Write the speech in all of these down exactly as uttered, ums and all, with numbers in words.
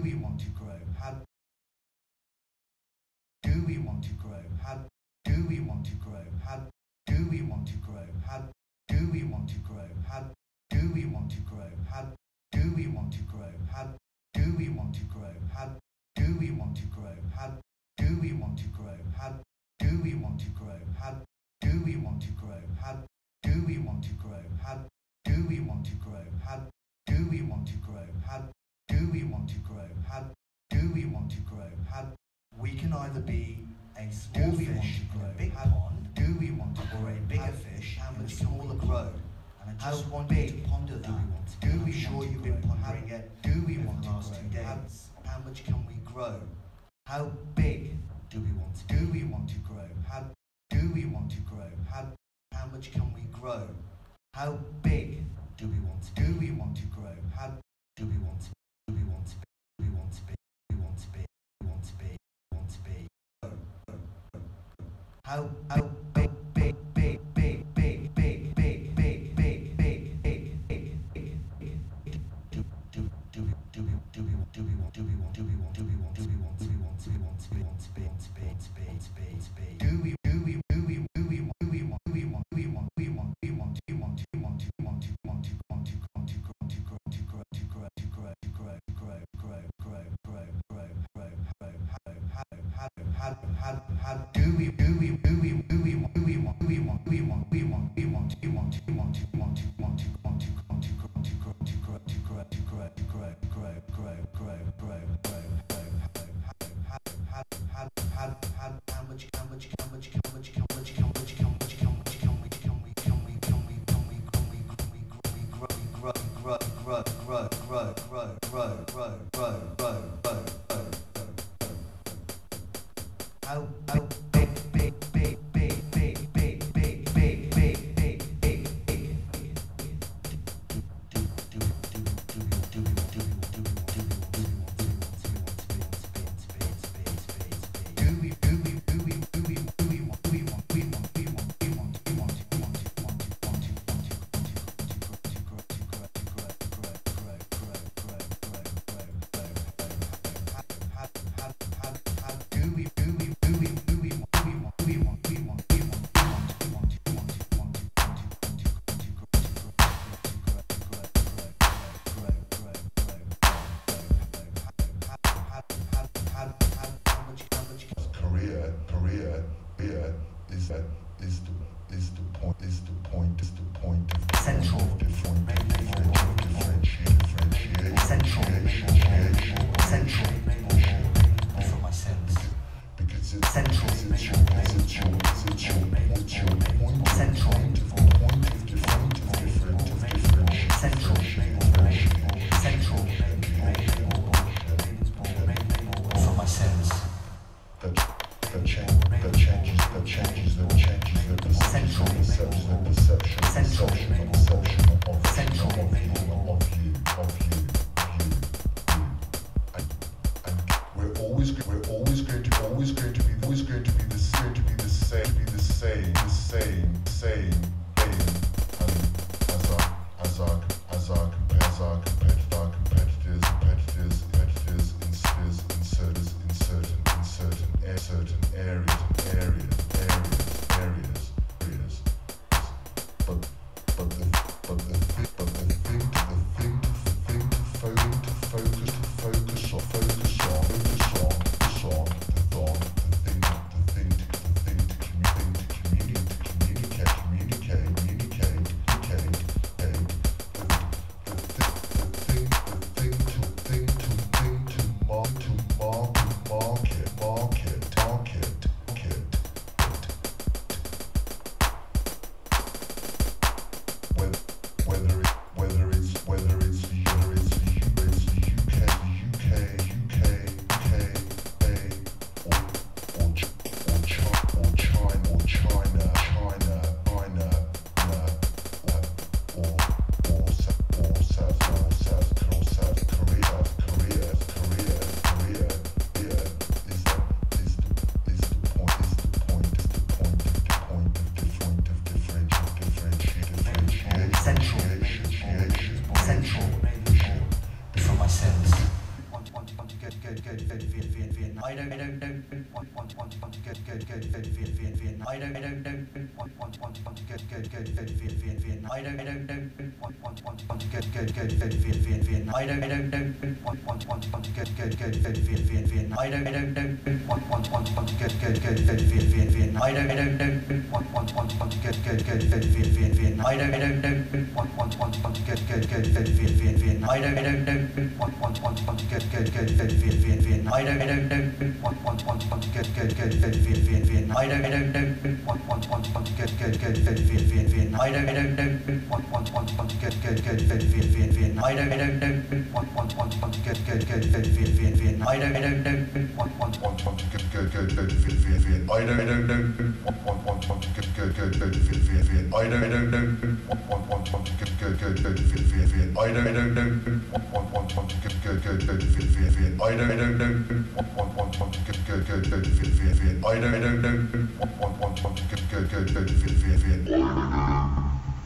we want to grow? How do we want to grow? How do we want to grow? How do we want to grow? How do we want to grow? How do we want to grow? How do we want to grow? How do we want to grow? How do we want to grow? How do we want to grow? How do we want to grow? How do we want to grow? How do we want to grow? How do we want to grow? How do we want to grow? How do we want to grow? How do we want to grow? How we can either be a small do we fish want to in grow? a big How pond, do we want to or grow? a bigger How fish how in a much smaller grow. And I just How want big you to ponder that. do we want to Do grow? I'm How sure much you've grow? been pondering How it do we over want the to last grow? two How- days. How much can we grow? How big do we want to Do be? we want to grow? How do we want to grow? How How much can we grow? How big do we want to be? do we want to grow? How Do we want to do we want to be? Do we want to be? Do we want to be? Do we want to be? Do we want to be? How how big big big big big big big big big big big big do do do we do we do we do we want do we want do we want do we want do we want do we want do we want to be want to be want to be want to be want to be want to be do we do we do we do we want do we want do we want do we want we want we want we want we want we want we want to want to want to grow to grow to grow to grow to grow to grow to grow grow grow grow grow grow grow how how how how how do we do we do we do we want do we want do we want we want we want we want we want we want we want we want to want to want to grow to grow to grow to grow to grow to grow grow grow grow grow grow how how how how how how much how much how much how much how much how much how much how much can we can we can we can we can we can we can we can we grow grow grow grow grow grow grow grow grow grow grow grow how how big big big big big big big big big big big big do do do do do do do do do we do we do we do we do we want we want we want we want we want we want we want we want we want we want to grow to grow to grow to grow to grow grow grow grow grow grow how how how how do we do we do we do we want we want we want we want we want we want we want we want we want we want to grow to grow to grow to grow to grow grow grow grow Korea, Korea, Korea is that is the is the point is the point is the point of Central. different differentiate differentiate Central. differentiation Central. For my sense. because it's Central. it's it's your it's your it's your it's your point Central. point of point of different of different of differentiate Central. differentiate Central. For my sense. that that change that changes that changes that changes the perception perception the perception perception perception of Central. of you of you of you you you and, and we're always we're always going to always going to be always going to be the going to be the same be the same the same same same and as our as our as our as our competitor competitors competitors competitors inserters inserters in certain in certain air certain areas areas areas areas areas but but the but the thing but the thing the thing the thing to focus to focus to focus on focus on focus on focus on the thought the thing the thing to the thing to communicate to communicate to communicate communicate communicate communicate the the thing the thing the thing to thing to thing to mark to mark market market market market whether whether it whether it's whether it's the whether it's the it's the U K the U K U K U K A or or Ch- or China or China or China China China uh, or or South or South or South or South Korea South Korea Korea Korea Korea is the is the is the point is the point is the point of the point of different of differential differentiate differentiation Central. differentiation Central. For my sense. Want want want to I don't, I don't, don't want, want, want, want to go, go, go to, go to Vietnam, Vietnam. I don't, I don't, don't want, want, want, want to go, go, go to, go to Vietnam, Vietnam. I don't, I don't, don't want, want, want, want to go, go, go to, go to Vietnam, Vietnam. I don't, I don't, don't want, want, want, want to go, go, go to, go to Vietnam, Vietnam. I don't, I don't, don't want, want, want, want to go, go, go to, go to Vietnam, Vietnam. I don't, I don't, don't want, want, want, want to go, go, go to, go to Vietnam, Vietnam. I don't, I don't, don't want, want, want, want to go, go, go to, go to Vietnam, Vietnam. I don't, I don't, don't want, want, want, want to go, go, go to, go to Vietnam, Vietnam. I don't, I don't, don't want, want, want, want to go, go, go to, go to Vietnam, Vietnam. I don't, I don't, don't want, want, want, want to go, go, go to, go to Vietnam, Vietnam. I don't, I don't, don't want, want, want, want to go, go, go to, go to Vietnam, Vietnam. I don't, I don't, don't want, want, want, want to go, go, go to, go to Vietnam, Vietnam. I don't, I don't, don't want, want, want, want to go, go, go to, go to Vietnam, Vietnam. I don't, I don't, don't want, want, want, want to go, go, go to, go to Vietnam, Vietnam. I don't, I don't, don't want, want, want, want to go, go, go to, go to Vietnam, Vietnam. I don't, I don't, don't want, want, want, want to go, go, go to, go to Vietnam, Vietnam. I don't, I don't, don't want, want, want, want to go, go, go to, go to Vietnam, Vietnam. I don't, I don't, don't want, want, want, want to go, go, go to, go to Vietnam, Vietnam.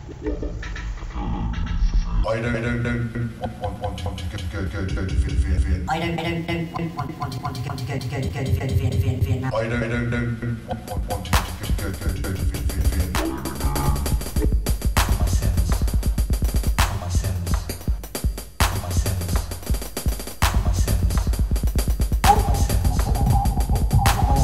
I don't, I don't, don't want, want, want to go, go, go, go to Vietnam. I don't, I don't, don't want, want, want to go, to go, to go, to go to Vietnam, Vietnam. I don't, I don't, don't want, want, want to go, go, go, go to Vietnam. My sins, my sins, my sins, my sins, my sins, my